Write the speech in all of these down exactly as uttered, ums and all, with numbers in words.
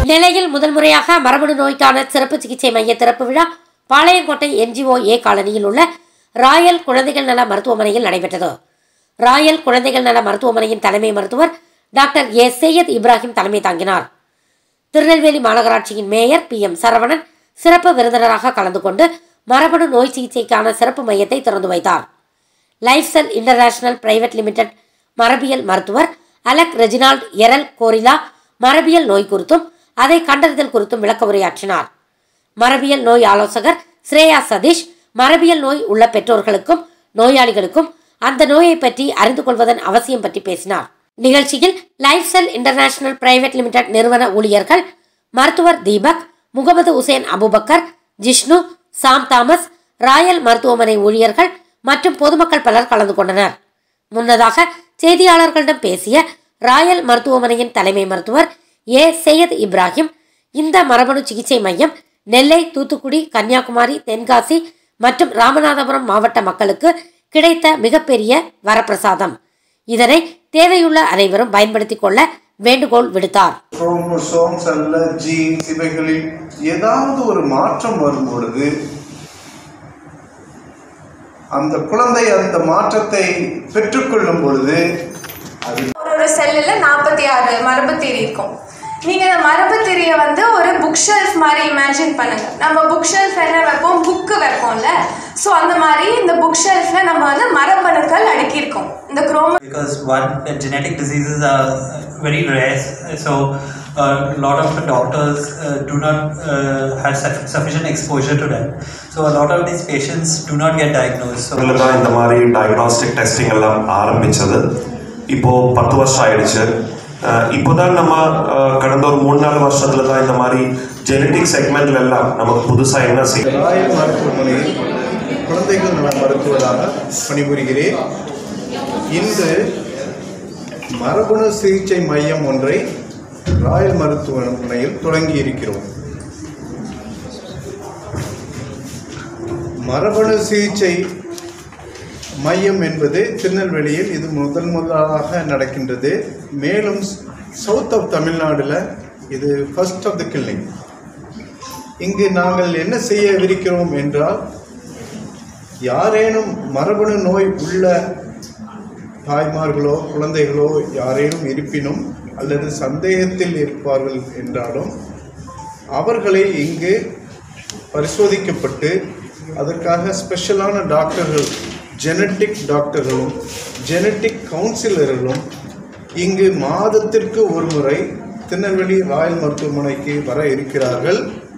நெல்லையில் முதல் முறையாக மரபணு நோய்க்கான சிறப்பு சிகிச்சை மைய திறப்பு விழா பாளையங்கோட்டை என்ஜிஓ ஏ காலனியில் உள்ள ராயல் குழந்தைகள் நல மருத்துவமனையில் நடைபெற்றது. ராயல் குழந்தைகள் நல மருத்துவமனையின் தலைமை மருத்துவர் டாக்டர் ஏ சையத் இப்ராஹிம் தலைமை தாங்கினார். திருநெல்வேலி மாநகராட்சியின் மேயர் பி எம் சரவணன் சிறப்பு விருந்தினராக கலந்து கொண்டு மரபணு நோய் சிகிச்சைக்கான சிறப்பு மையத்தை திறந்து வைத்தார். Life cell international private limited மரபியல் மருத்துவர் அலெக் ரெஜினால்ட் எரல் கோரிலா மரபியல் நோய் குறித்தும் அதை கண்டறிதல் குறித்தும் விளக்க உரையாற்றினார். மரபியல் நோய் ஆலோசகர் ஸ்ரேயா சதீஷ் மரபியல் நோய் உள்ள பெற்றோர்களுக்கும் நோயாளிகளுக்கும் அந்த நோயை பற்றி அறிந்து கொள்வதன் அவசியம் பற்றி பேசினார். நிகழ்ச்சியில் life cell international private limited நிறுவன ஊழியர்கள் மருத்துவர் Deepak, Mohammed Hussain Abubakar, Jishnu, Sam Thomas, Royal மருத்துவமனை ஊழியர்கள் மற்றும் பொதுமக்கள் பலர் கலந்து கொண்டனர். முன்னதாக செய்தியாளர்களிடம் பேசிய ராயல் மருத்துவமனையின் தலைமை மருத்துவர் ஏ சையத் இப்ராஹிம், இந்த மரபணு சிகிச்சை மையம் நெல்லை, தூத்துக்குடி, கன்னியாகுமரி, தென்காசி மற்றும் ராமநாதபுரம் மாவட்ட மக்களுக்கு கிடைத்த மிகப்பெரிய வரப்பிரசாதம். இதனை தேவையுள்ள அனைவரும் பயன்படுத்திக் கொள்ள வேண்டுகோள் விடுத்தார். குரோமோசோம்ஸ் அல்ல ஜீன்ஸ் இவைகளில் ஏதாவது ஒரு மாற்றம் வரும் பொழுது அந்த குழந்தை அந்த மாற்றத்தை பெற்றுக்கொள்ளும் பொழுது ஒரு செல்லில் நாற்பத்தி ஆறு மரபு திரி இருக்கும். நீங்கள் அந்த மரபு திரியை வந்து ஒரு புக் ஷெல்ஃப் மாதிரி இமேஜின் பண்ணுங்க. நம்ம புக் ஷெல்ஃப் என்ன வைப்போம், புக்கு வைப்போம்ல. ஸோ அந்த மாதிரி இந்த புக் ஷெல்ஃபில் நம்ம வந்து மரபணுக்கள் அடுக்கியிருக்கோம். இந்த குரோமோ because one genetic diseases are very rare, so a lot of the doctors uh, do not uh, have sufficient exposure to them, so a lot of these patients do not get diagnosed. So இந்த மாதிரி diagnostic testing எல்லாம் ஆரம்பிச்சது இப்போ பத்து வருஷம் ஆயிடுச்சு. இப்போதான் நம்ம கடந்த ஒரு மூணு நாலு வருஷத்துல தான் இந்த மாதிரி ஜெனட்டிக் செக்மெண்ட்ல எல்லாம் நமக்கு புதுசா என்ன செய்யும். ராயல் மருத்துவமனையில் குழந்தைகள் நல மருத்துவராக பணிபுரிகிறேன். இன்று மரபணு சிகிச்சை மையம் ஒன்றை ராயல் மருத்துவமனையில் தொடங்கி இருக்கிறோம். மரபணு சிகிச்சை மையம் என்பது திருநெல்வேலியில் இது முதல் முதலாக நடக்கின்றது. மேலும் சவுத் ஆஃப் தமிழ்நாடுல இது ஃபர்ஸ்ட் ஆஃப் த கில்லிங். இங்கு நாங்கள் என்ன செய்யவிருக்கிறோம் என்றால், யாரேனும் மரபணு நோய் உள்ள தாய்மார்களோ குழந்தைகளோ யாரேனும் இருப்பினும் அல்லது சந்தேகத்தில் இருப்பார்கள் என்றாலும் அவர்களை இங்கு பரிசோதிக்கப்பட்டு அதற்காக ஸ்பெஷலான டாக்டர்கள், ஜெனட்டிக் டாக்டர்களும் ஜெனட்டிக் கவுன்சிலர்களும் இங்கு மாதத்திற்கு ஒரு முறை திருநெல்வேலி ராயல் மருத்துவமனைக்கு வர இருக்கிறார்கள்.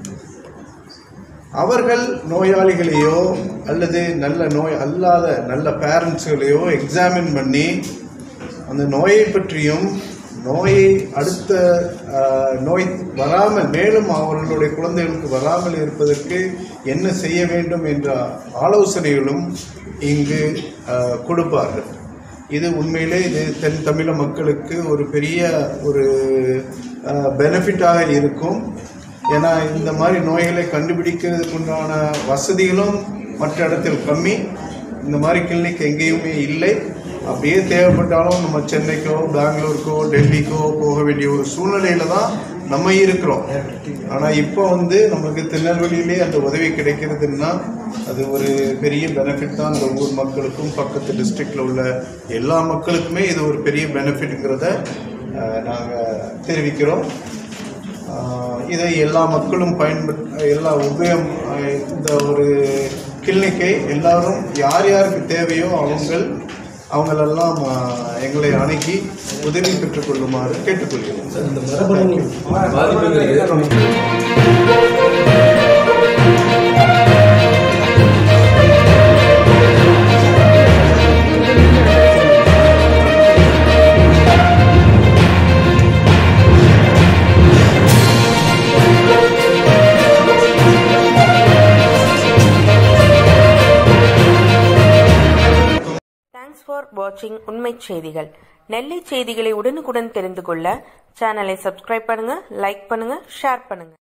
அவர்கள் நோயாளிகளையோ அல்லது நல்ல நோய் அல்லாத நல்ல பேரண்ட்ஸ்களையோ எக்ஸாமின் பண்ணி அந்த நோயை பற்றியும் நோயை அடுத்த நோய் வராமல் மேலும் அவர்களுடைய குழந்தைகளுக்கு வராமல் இருப்பதற்கு என்ன செய்ய வேண்டும் என்ற ஆலோசனைகளும் இங்கு கொடுப்பார்கள். இது உண்மையிலே இது தென் தமிழக மக்களுக்கு ஒரு பெரிய ஒரு பெனிஃபிட்டாக இருக்கும். ஏன்னா இந்த மாதிரி நோய்களை கண்டுபிடிக்கிறதுக்கு உண்டான வசதிகளும் மற்ற இடத்தில் கம்மி. இந்த மாதிரி கிளினிக் எங்கேயுமே இல்லை. அப்படியே தேவைப்பட்டாலும் நம்ம சென்னைக்கோ பெங்களூருக்கோ டெல்லிக்கோ போக வேண்டிய ஒரு சூழ்நிலையில தான் நம்ம இருக்கிறோம். ஆனால் இப்போ வந்து நமக்கு திருநெல்வேலியிலே அந்த உதவி கிடைக்கிறதுன்னா அது ஒரு பெரிய பெனிஃபிட் தான். அந்த ஊர் மக்களுக்கும் பக்கத்து டிஸ்ட்ரிக்டில் உள்ள எல்லா மக்களுக்குமே இது ஒரு பெரிய பெனிஃபிட்டுங்கிறத நாங்கள் தெரிவிக்கிறோம். இதை எல்லா மக்களும் பயன்படுத்த எல்லா உபயோகம் இந்த ஒரு கிளினிக்கை எல்லாரும் யார் யாருக்கு தேவையோ அவங்கள் அவங்களெல்லாம் எங்களை அணுகி உதவி பெற்றுக்கொள்ளுமாறு கேட்டுக்கொள்கிறோம். ஃபார் வாட்சிங் உண்மை செய்திகள். நெல்லை செய்திகளை உடனுக்குடன் தெரிந்து கொள்ள சேனலை சப்ஸ்கிரைப் பண்ணுங்க, லைக் பண்ணுங்க, ஷேர் பண்ணுங்க.